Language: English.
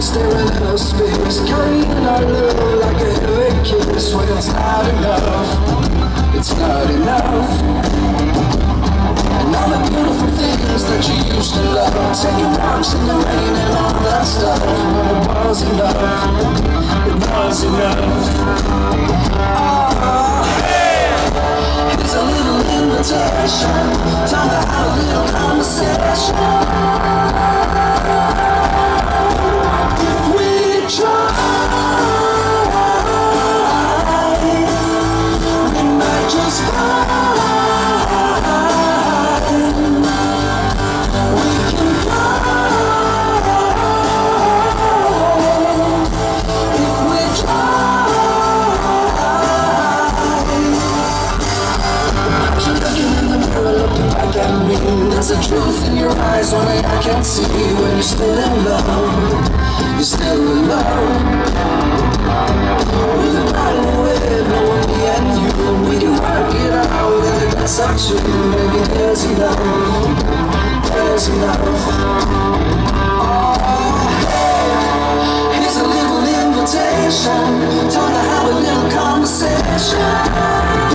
staring into space, carrying our love like a heavy kiss. When it's not enough, it's not enough. And all the beautiful things that you used to love, taking walks in the rain and all that stuff. But it was enough, it was enough. Oh, hey, here's a little invitation, time to have a little conversation. There's a truth in your eyes, only I can't see. When you're still in love, you're still in love. With a bottle with knowing me and you, we can work it out, and that's our truth. Maybe there's enough, there's enough. Oh, hey, here's a little invitation, time to have a little conversation.